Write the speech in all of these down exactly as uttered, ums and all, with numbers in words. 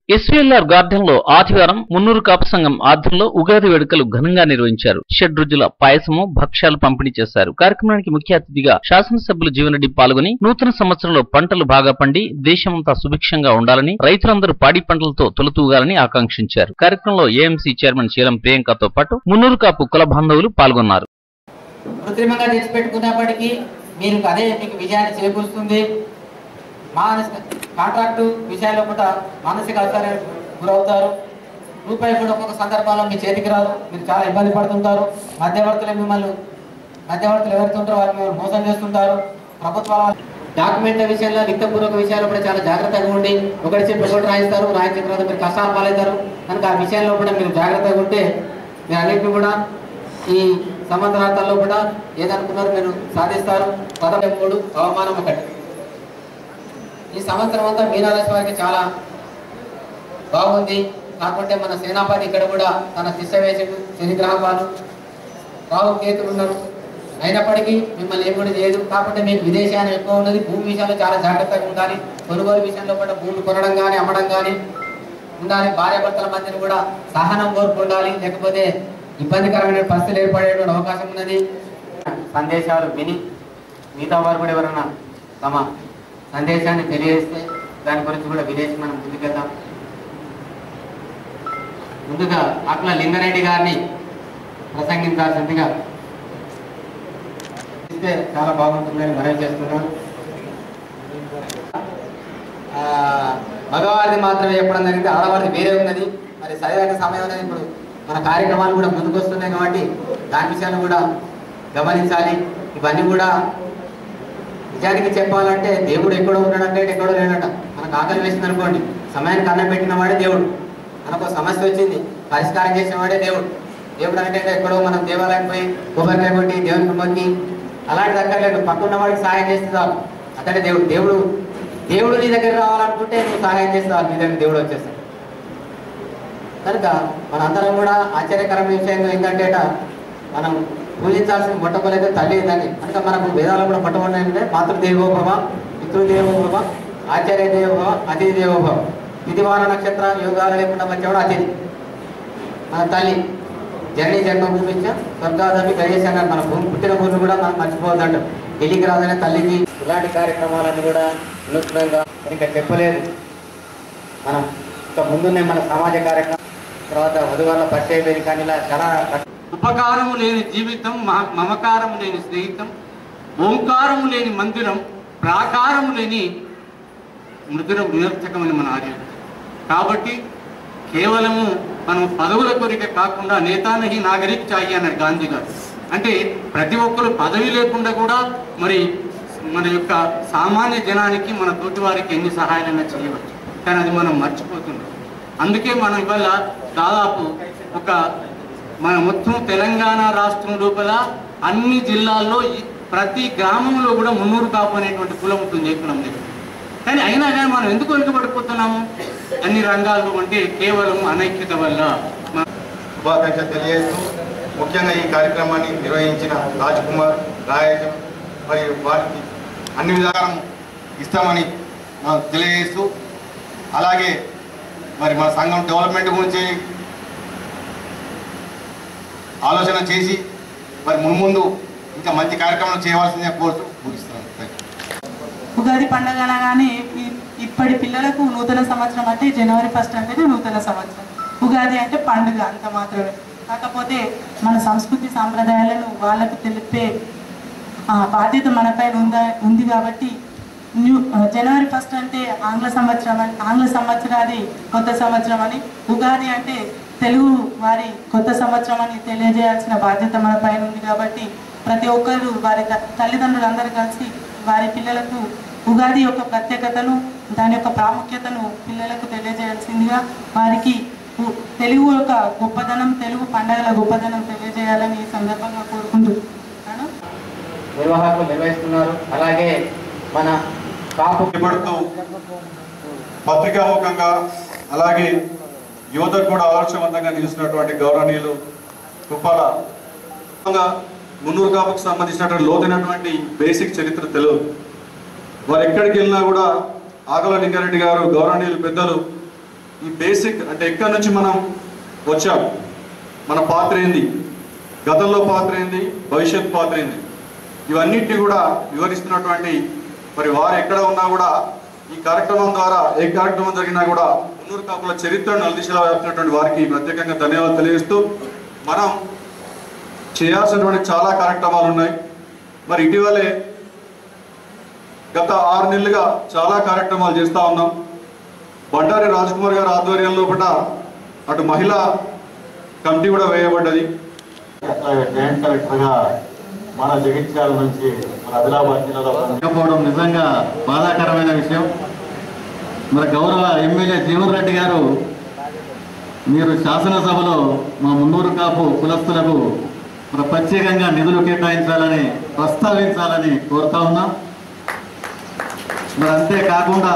ఎస్వీఎల్ఆర్ garden లో ఆదివారం మున్నూరు కాపు సంఘం ఆధ్వర్యంలో ఉగాది వేడుకలు ఘనంగా నిర్వహించారు. షడ్రుచుల పాయసము, భక్ష్యాలు పంపిణీ చేశారు. కార్యక్రమానికి ముఖ్య అతిథిగా శాసనసభ్యులు జీవన్రెడ్డి పాల్గొని నూతన సంవత్సరంలో పంటలు బాగా పండి దేశమంతా సుభిక్షంగా ఉండాలని, రైతులందరూ పాడి పంటలతో తొలతూగాలని ఆకాంక్షించారు. కార్యక్రమంలో ఏఎంసీ చైర్మన్ శీలం ప్రియాంకతో పాటు మున్నూరు కాపు కుల బాంధవులు పాల్గొన్నారు. కృత్రిమంగా తెచ్చిపెట్టుకున్నప్పటికీ మీరు అదే మీకు విజయాన్ని చేకూరుస్తుంది. మానసిక కాంట్రాక్టు విషయాల్లో కూడా మానసిక అసౌకర్యానికి గురవుతారు. రూపాయి కూడా ఒక్కొక్క సందర్భంలో మీ చేతికి రాదు, మీరు చాలా ఇబ్బంది పడుతుంటారు. మధ్యవర్తులు మిమ్మల్ని మధ్యవర్తులు ఎవరైతే ఉంటారో వారు మిమ్మల్ని మోసం చేస్తుంటారు. ప్రభుత్వాల డాక్యుమెంట్ల విషయంలో లిఖితపూర్వక విషయాల్లో కూడా చాలా జాగ్రత్తగా ఉండి ఒకటి చెప్పి ఒకటి రాయిస్తారు, రాయించిన తర్వాత మీరు కష్టాలు పాలవుతారు. కనుక ఆ విషయంలో కూడా మీరు జాగ్రత్తగా ఉంటే మీరు అన్నింటినీ కూడా ఈ సంవత్సరాల్లో కూడా ఏదనుకున్నారో మీరు సాధిస్తారు. పదవి మూడు అవమానం ఒకటి. ఈ సంవత్సరం అంతా మీనరాశి వారికి చాలా బాగుంది. కాకుంటే మన సేనాపతి ఇక్కడ కూడా తన శిష్య వేసుడు శనిగ్రహాలు రాహు కేతులు ఉన్నారు. అయినప్పటికీ మిమ్మల్ని ఏం కూడా చేయదు. కాకుంటే మీకు విదేశాన్ని ఎక్కువ ఉన్నది. భూమి విషయంలో చాలా జాగ్రత్తగా ఉండాలి. కొనుగోలు విషయంలో కూడా భూమి కొనడం కానీ అమ్మడం కానీ ఉండాలి. భార్యాభర్తల మధ్యన కూడా సహనం కోరుకు ఉండాలి, లేకపోతే ఇబ్బందికరమైన పరిస్థితులు ఏర్పడేటువంటి అవకాశం ఉన్నది. సందేశాలు విని మిగతా వారు కూడా ఎవరైనా తమ సందేశాన్ని తెలియజేస్తే దాని గురించి కూడా వినేసి మనం ముందుకెళ్దాం. ముందుగా అట్లా లింగారెడ్డి గారిని ప్రసంగించాల్సిందిగా ఇస్తే చాలా బాగుంటుందని మనవి చేస్తున్నాను. మగవారిది మాత్రమే చెప్పడం జరిగింది, ఆడవారిది వేరే ఉన్నది. మరి సరైన సమయం అనేది ఇప్పుడు మన కార్యక్రమాలు కూడా ముందుకు వస్తున్నాయి కాబట్టి దాని విషయాన్ని కూడా గమనించాలి. ఇవన్నీ కూడా నిజానికి చెప్పాలంటే దేవుడు ఎక్కడో ఉన్నాడంటే ఎక్కడో లేడట. మనకు ఆకలి వేసింది అనుకోండి, సమయానికి అన్నం పెట్టిన వాడే దేవుడు. మనకు సమస్య వచ్చింది, పరిష్కారం చేసిన వాడే దేవుడు. దేవుడు అంటే ఎక్కడో మనం దేవాలయం పోయి కొబ్బరికాయ కొట్టి దేవునికి మొక్కి అలాంటి దగ్గరలేదు. పక్కన్న వాడికి సహాయం చేస్తే చాలు, అతడే దేవుడు. దేవుడు దేవుడు నీ దగ్గర రావాలనుకుంటే నువ్వు సహాయం చేస్తే చాలు, నీ దగ్గర దేవుడు వచ్చేస్తాడు. కనుక మనందరం కూడా ఆశ్చర్యకరమైన విషయం ఏంటంటే మనం పూజించాల్సిన మొట్టమొదటి తల్లి దాన్ని. కనుక మనకు వేదాలు కూడా మొట్టమొదటి మాతృదేవోభవ, పితృదేవోభవ, ఆచార్య దేవోభవ, అతిథి దేవోభవ. తిథివార నక్షత్ర యోగాలు లేకుండా వచ్చేవాడు అతిథి, మన తల్లి. జర్నీ జన్మభూమి స్వర్గాదమి గణేష్ అన్నారు. మన భూమి పుట్టిన భూమి కూడా మనం మర్చిపోవద్దంట. ఢిల్లీకి రాదనే తల్లికి ఇలాంటి కార్యక్రమాలన్నీ కూడా వినూత్నంగా ఇంకా చెప్పలేదు. మనం ఇంకా ముందునే మన సమాజ కార్యక్రమం తర్వాత వధువాళ్ళ పరిచయ వేదిక కానీ ఇలా చాలా ఉపకారము లేని జీవితం, మమకారము లేని స్నేహితం, ఓంకారము లేని మందిరం, ప్రాకారము లేని మృదురం నిరర్థకమైన మన ఆర్యం. కాబట్టి కేవలము మనం పదవుల కోరిక కాకుండా నేతానహి నాగరిక్ చాయి అన్నాడు గాంధీ గారు. అంటే ప్రతి ఒక్కరు పదవి లేకుండా కూడా మరి మన యొక్క సామాన్య జనానికి మన తోటి వారికి ఎన్ని సహాయాలైనా చేయవచ్చు. కానీ అది మనం మర్చిపోతున్నాం. అందుకే మనం ఇవాళ దాదాపు ఒక మన మొత్తం తెలంగాణ రాష్ట్రం లోపల అన్ని జిల్లాల్లో ప్రతి గ్రామంలో కూడా మున్నూరు కాపు అనేటువంటి కులం ఉంటుంది ఏ కులం లేదు. కానీ అయినా కానీ మనం ఎందుకు వెనుకబడిపోతున్నాము అన్ని రంగాల్లో అంటే కేవలం అనైక్యత వల్ల. శుభాకాంక్షలు తెలియజేస్తూ ముఖ్యంగా ఈ కార్యక్రమాన్ని నిర్వహించిన రాజ్ కుమార్, రాయేశం మరియు వారికి అన్ని విధానం ఇస్తామని మనం తెలియజేస్తూ అలాగే మరి మన సంఘం డెవలప్మెంట్ గురించి ఆలోచన చేసి మరి మున్ముందు ఇంకా మంచి కార్యక్రమాలు చేయవలసిందే కోరుతూ ముగిస్తున్నాను. ఉగాది పండుగ అనగానే ఇప్పటి పిల్లలకు నూతన సంవత్సరం అంటే జనవరి ఫస్ట్ అంటేనే నూతన సంవత్సరం. ఉగాది అంటే పండుగ అంత మాత్రమే. కాకపోతే మన సంస్కృతి సాంప్రదాయాలను వాళ్ళకు తెలిపే బాధ్యత మనపైన ఉందా ఉంది కాబట్టి న్యూ జనవరి ఫస్ట్ అంటే ఆంగ్ల సంవత్సరం అని, ఆంగ్ల సంవత్సరాది కొత్త సంవత్సరం అని, ఉగాది అంటే తెలుగు వారి కొత్త సంవత్సరం అని తెలియజేయాల్సిన బాధ్యత మన పైన ఉంది. కాబట్టి ప్రతి ఒక్కరు వారి తల్లిదండ్రులందరూ కలిసి వారి పిల్లలకు ఉగాది యొక్క ప్రత్యేకతను, దాని యొక్క ప్రాముఖ్యతను పిల్లలకు తెలియజేయాల్సిందిగా వారికి తెలుగు యొక్క గొప్పదనం, తెలుగు పండుగల గొప్పదనం తెలియజేయాలని ఈ సందర్భంగా కోరుకుంటున్నాను. నిర్వాహకులు నిర్వహిస్తున్నారు. అలాగే మన కాపు పడుతూ పత్రికాముఖంగా అలాగే యువతకు కూడా ఆదర్శవంతంగా నిలుస్తున్నటువంటి గౌరవనీయులు తుప్పాల మున్నూరు కాపుకు సంబంధించినటువంటి లోతైనటువంటి బేసిక్ చరిత్ర తెలియదు. వారు ఎక్కడికి వెళ్ళినా కూడా ఆగల లింగారెడ్డి గారు గౌరవనీయులు పెద్దలు ఈ బేసిక్ అంటే ఎక్కడి నుంచి మనం వచ్చాం, మన పాత్ర ఏంది, గతంలో పాత్ర ఏంది, భవిష్యత్ పాత్ర ఏంది, ఇవన్నిటిని కూడా వివరిస్తున్నటువంటి మరి వారు ఎక్కడ ఉన్నా కూడా ఈ కార్యక్రమం ద్వారా ఏ కార్యక్రమం జరిగినా కూడా మున్నూరు కాపుల చరిత్రను నలుదిశలా వ్యాప్తున్నటువంటి వారికి ప్రత్యేకంగా ధన్యవాదాలు తెలియజేస్తూ, మనం చేయాల్సినటువంటి చాలా కార్యక్రమాలు ఉన్నాయి. మరి ఇటీవలే గత ఆరు నెలలుగా చాలా కార్యక్రమాలు చేస్తూ ఉన్నాం. బండారి రాజ్కుమార్ గారి ఆధ్వర్యంలో పట అటు మహిళా కమిటీ కూడా వేయబడ్డది. జాయింట్ కలెక్టర్గా మన జగిత్యాల నుంచి మన ఆదిలాబాద్ జిల్లాలో లేకపోవడం నిజంగా బాధాకరమైన విషయం. మన గౌరవ ఎమ్మెల్యే జీవన్ రెడ్డి గారు మీరు శాసనసభలో మా మున్నూరు కాపు కులస్తులకు మన ప్రత్యేకంగా నిధులు కేటాయించాలని ప్రస్తావించాలని కోరుతా ఉన్నాం. మరి అంతేకాకుండా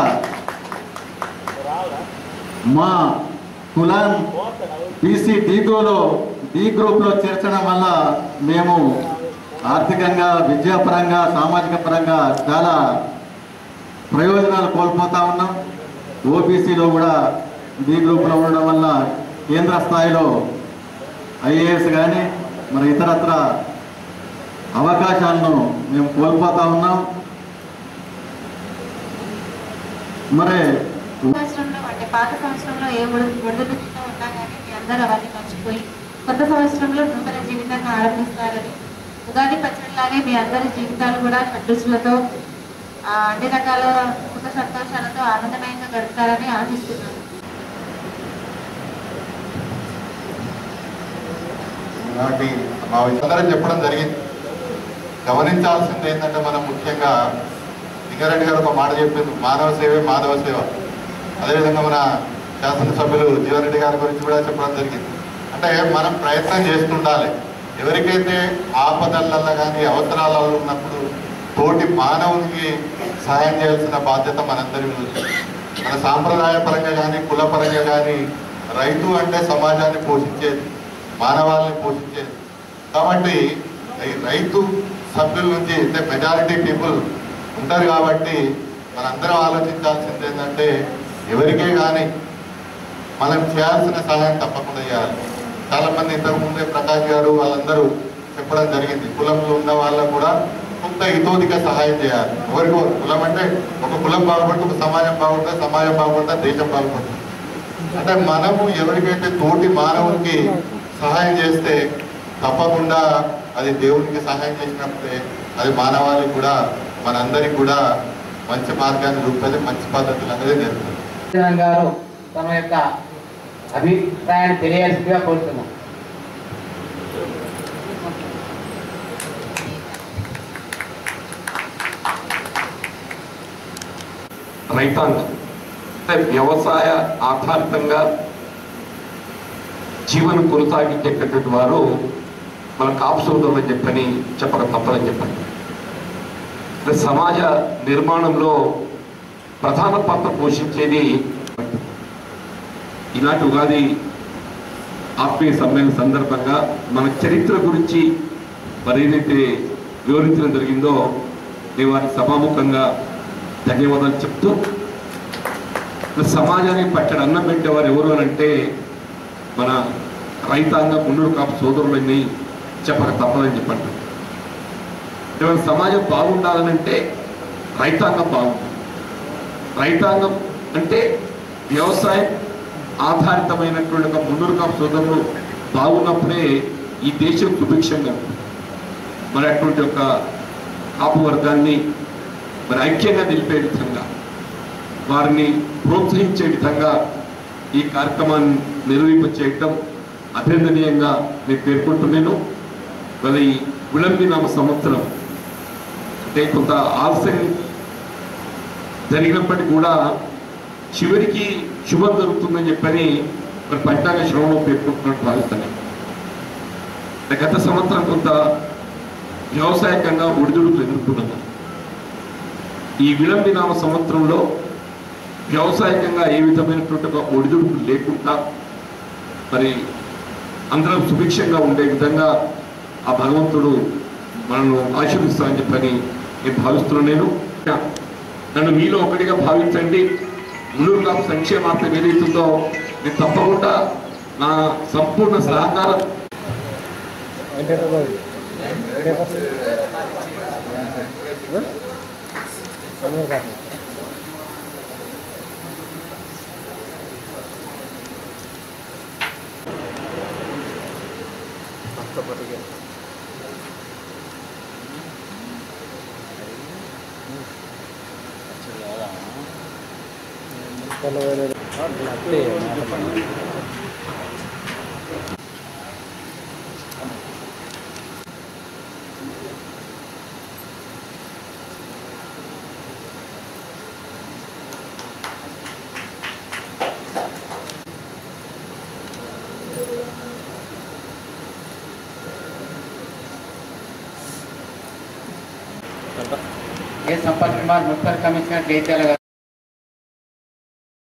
మా కులాన్ బీసీ డి గ్రూప్లో డి గ్రూప్లో చేర్చడం వల్ల మేము ఆర్థికంగా, విద్యాపరంగా, సామాజిక పరంగా చాలా ప్రయోజనాలు కోల్పోతా ఉన్నాం. ఓబీసీలో కూడా డి గ్రూప్లో ఉండడం వల్ల కేంద్ర స్థాయిలో ఐఏఎస్ కానీ మరి ఇతరత్ర అవకాశాలను మేము కోల్పోతా ఉన్నాం. మరి సంవత్సరంలో అంటే పాత సంవత్సరంలో ఏ ఒడిదుడుకుతో ఉన్నా కానీ మీ అందరూ అవన్నీ మర్చిపోయి కొత్త సంవత్సరంలో నూతన జీవితాన్ని ఆరంభిస్తారని, ఉగాది పచ్చడిలాగే మీ అందరి జీవితాలు కూడా షడ్రుచులతో అన్ని రకాల సుఖ సంతోషాలతో ఆనందమయంగా గడుపుతారని ఆశిస్తున్నాను. నాటి మా అందరం చెప్పడం జరిగింది. గమనించాల్సింది ఏంటంటే మనం ముఖ్యంగా లింగారెడ్డి గారు ఒక మాట చెప్పింది, మానవ సేవే మాధవ సేవ. అదేవిధంగా మన శాసనసభ్యులు జీవన్ రెడ్డి గారి గురించి కూడా చెప్పడం జరిగింది. అంటే మనం ప్రయత్నం చేస్తుండాలి. ఎవరికైతే ఆపదలలో కానీ అవసరాలలో ఉన్నప్పుడు తోటి మానవునికి సహాయం చేయాల్సిన బాధ్యత మనందరి మీద. మన సాంప్రదాయ పరంగా కానీ కులపరంగా కానీ రైతు అంటే సమాజాన్ని పోషించేది, మానవాళిని పోషించేది. కాబట్టి ఈ రైతు సభ్యుల నుంచి అంటే మెజారిటీ పీపుల్ ఉంటారు కాబట్టి మనందరం ఆలోచించాల్సింది ఏంటంటే ఎవరికే కానీ మనం చేయాల్సిన సహాయం తప్పకుండా చేయాలి. చాలామంది ఇంతకుముందే ప్రకాష్ గారు వాళ్ళందరూ చెప్పడం జరిగింది, కులంలో ఉన్న వాళ్ళకు కూడా కొంత ఇతోదిక సహాయం చేయాలి. ఎవరికో కులం అంటే ఒక కులం బాగుపడితే ఒక సమాజం బాగుంటుంది, సమాజం బాగుంటే దేశం బాగుపడుతుంది. అంటే మనము ఎవరికైతే తోటి మానవునికి సహాయం చేస్తే తప్పకుండా అది దేవునికి సహాయం చేసినప్పుడే అది మానవాళికి కూడా మనందరికి కూడా మంచి మార్గాన్ని చూపుతుంది, మంచి పద్ధతులు అనేది నేర్పుతుంది. గారు తమ యొక్క అభిప్రాయాన్ని తెలియాల్సిందిగా కోరుతున్నాం. రైతాంగం అంటే వ్యవసాయ ఆధారితంగా జీవనం కొనసాగించేటటువంటి వారు మన కాపు సోదరులని చెప్పని చెప్పక తప్పదని చెప్పండి. సమాజ నిర్మాణంలో ప్రధాన పాత్ర పోషించేది ఈనాటి ఉగాది ఆత్మీయ సమ్మేళన సందర్భంగా మన చరిత్ర గురించి మరి ఏదైతే వివరించడం జరిగిందో నేను వారికి సభాముఖంగా ధన్యవాదాలు చెప్తూ, సమాజానికి పట్టడి అన్నం పెట్టేవారు ఎవరు అని అంటే మన రైతాంగ మున్నూరు కాపు సోదరులని చెప్పక తప్పదని చెప్పండి. ఏమైనా సమాజం బాగుండాలనంటే రైతాంగం బాగుంటుంది. రైతాంగం అంటే వ్యవసాయం ఆధారితమైనటువంటి ఒక మున్నూరు కాపు సోదరులు బాగున్నప్పుడే ఈ దేశం సుభిక్షంగా ఉంటుంది. మరి అటువంటి ఒక కాపు వర్గాన్ని మరి ఐక్యంగా నిలిపే విధంగా వారిని ప్రోత్సహించే విధంగా ఈ కార్యక్రమాన్ని నిర్వహింపచేయటం అభినందనీయంగా నేను పేర్కొంటున్నాను. మరి విళంబినామ సంవత్సరం అంటే కొంత ఆలస్యం జరిగినప్పటికీ కూడా చివరికి శుభం జరుగుతుందని చెప్పని మరి పంచాంగ శ్రవణం పేర్కొంటున్నట్టు భావిస్తున్నాను. గత సంవత్సరం కొంత వ్యవసాయకంగా ఒడిదుడుకులు ఎదుర్కొన్నాము. ఈ విళంబినామ సంవత్సరంలో వ్యవసాయకంగా ఏ విధమైనటువంటి ఒక ఒడిదుడుకులు లేకుండా మరి అందరం సుభిక్షంగా ఉండే విధంగా ఆ భగవంతుడు మనల్ని ఆశీర్వదిస్తానని చెప్పని నేను భావిస్తున్నాను. నేను నన్ను మీలో ఒకటిగా భావించండి. మున్నూరు కాపు సంక్షేమార్థం ఏదైతుందో నేను తప్పకుండా నా సంపూర్ణ సహకారం ఏ సంపత్ కుమార్ మున్సిపల్ కమిషనర్ జైత్యాల గారు